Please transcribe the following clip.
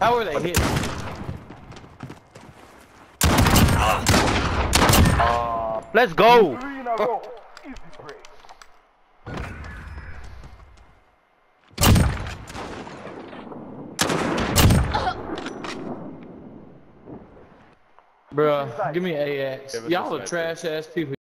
How are they hitting? Let's go. Bruh, give me AX. Y'all are trash ass people.